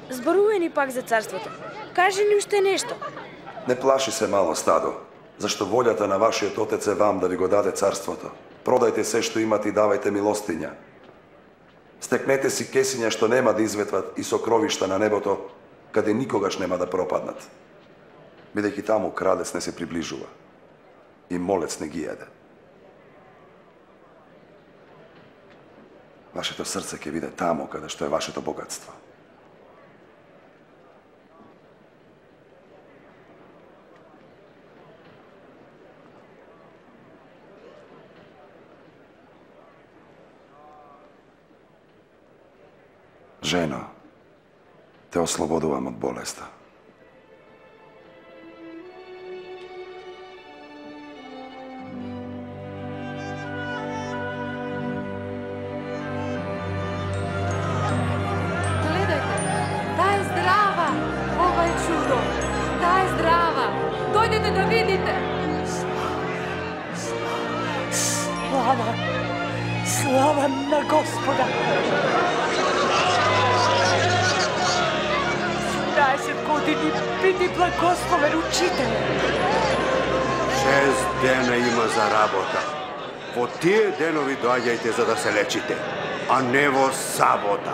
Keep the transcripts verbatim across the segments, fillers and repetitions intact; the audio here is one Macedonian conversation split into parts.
Зборувај ни пак за царството. Кажи ни уште нешто. Не плаши се, мало стадо, зашто волјата на вашиот Отец е вам да ви го даде царството. Продајте се што имате и давајте милостиња. Стекнете си кесиња што нема да изветват и сокровишта на небото, каде никогаш нема да пропаднат. Бидејќи таму крадец не се приближува и молец не ги једе. Вашето срце ќе биде таму каде што е вашето богатство. Жено, те ослободувам од болеста. Гледајте, таа е здрава! Ова е чудо! Таа е здрава! Дојдете да видите! Слава! Слава на Господа! седемнаесет години биди благословен учител. Шест дена има за работа. Во тие денови доаѓајте за да се лечите, а не во сабота.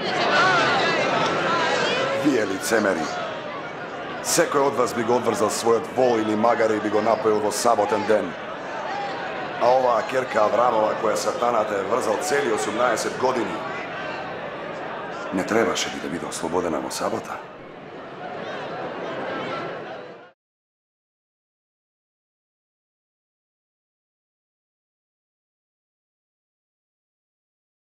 Вие лицемери, секој од вас би го одврзал својот вол или магаре и би го напоил во саботен ден. А оваа керка Аврамова која сатаната е врзал цели осумнаесет години, не требаше ли да биде ослободена во сабота?